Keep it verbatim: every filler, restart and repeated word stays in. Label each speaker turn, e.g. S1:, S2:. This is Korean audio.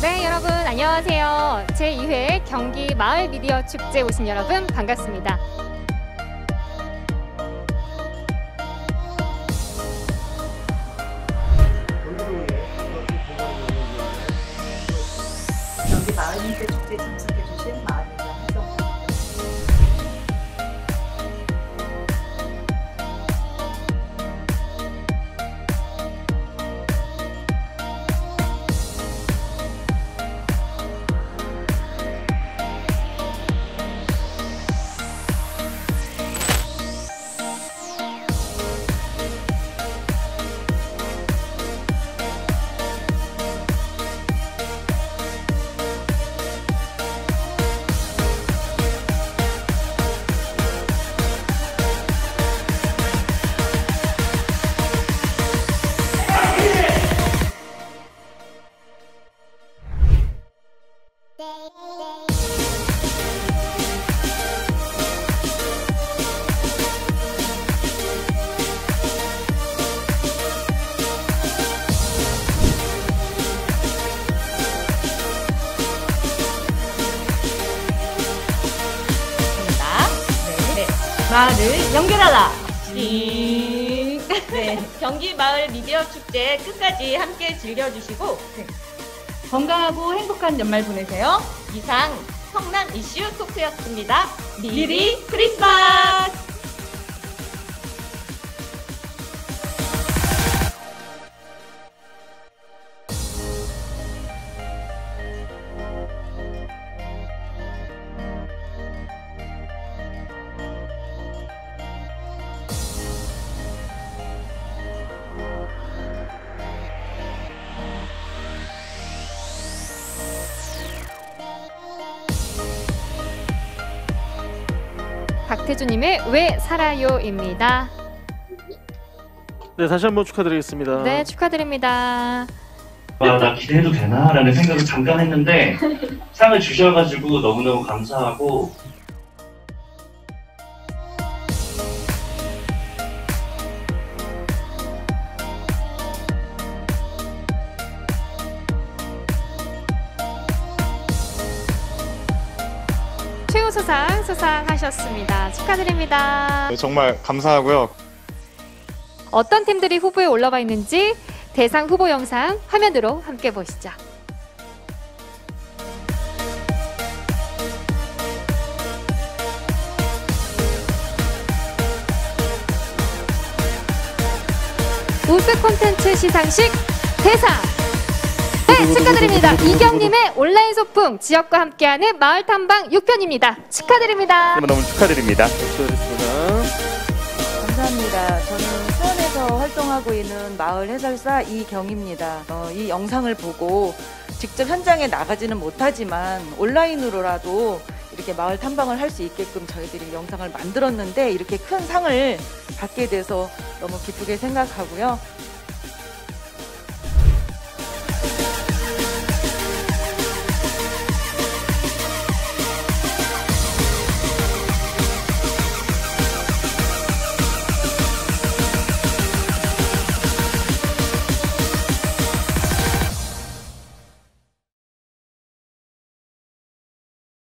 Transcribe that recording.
S1: 네, 여러분 안녕하세요. 제이 회 경기 마을 미디어 축제 오신 여러분 반갑습니다.
S2: 경기 마을 미디어 축제에 참석해주신 마을 미디어 활동
S3: 마을을 연결하라. 띵. 네, 경기 마을 미디어 축제 끝까지 함께 즐겨주시고 네. 건강하고 행복한 연말 보내세요. 이상 성남 이슈 토크였습니다. 미리 크리스마스.
S1: 박태주님의 왜 살아요입니다.
S4: 네, 다시 한번 축하드리겠습니다.
S1: 네, 축하드립니다.
S5: 아, 나 기대해도 되나? 라는 생각을 잠깐 했는데 상을 주셔가지고 너무너무 감사하고
S1: 최우수상 수상하셨습니다. 축하드립니다.
S6: 네, 정말 감사하고요.
S1: 어떤 팀들이 후보에 올라와 있는지 대상 후보 영상 화면으로 함께 보시죠. 우수 콘텐츠 시상식 대상! 네, 축하드립니다. 이경님의 온라인 소풍, 지역과 함께하는 마을 탐방 육 편입니다. 축하드립니다.
S6: 너무너무 축하드립니다.
S4: 축하드립니다.
S2: 감사합니다. 저는 수원에서 활동하고 있는 마을 해설사 이경입니다. 어, 이 영상을 보고 직접 현장에 나가지는 못하지만 온라인으로라도 이렇게 마을 탐방을 할 수 있게끔 저희들이 영상을 만들었는데 이렇게 큰 상을 받게 돼서 너무 기쁘게 생각하고요.